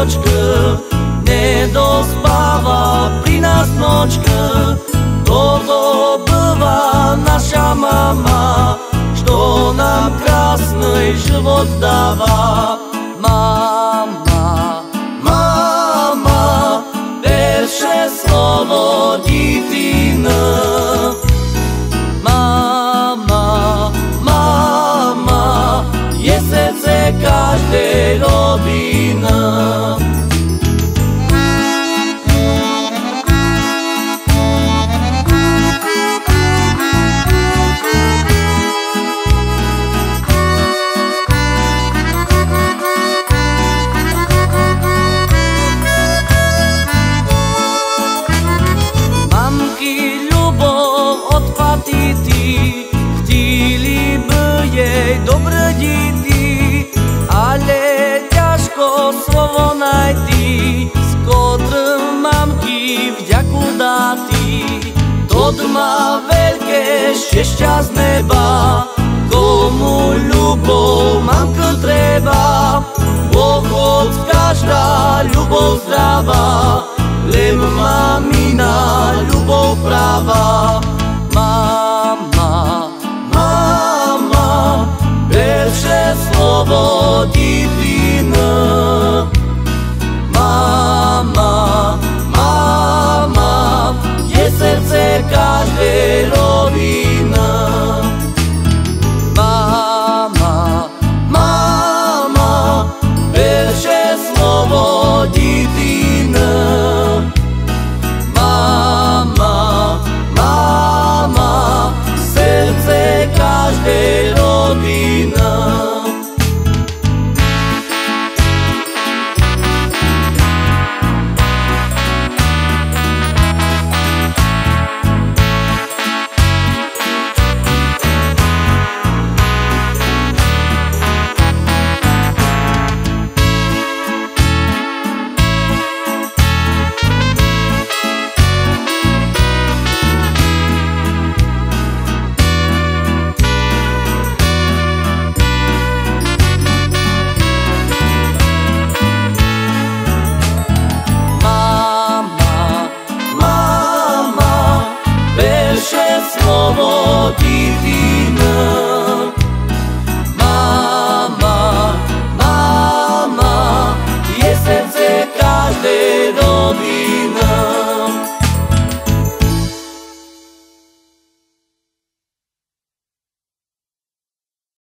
nočka, nedospáva pri nás nočka. Toto býva naša mama, što nám krásny život dáva. Mama, mama, perše slovo dítina. Mama, mama, je srdce každej rodiny. Chtili by jej dobre deti, ale ťažko slovo najti, s ktorým mamky vďaku dáti. To má veľké šťastia z neba, komu ľubov mamka treba, pochod každá ľubov zdravá.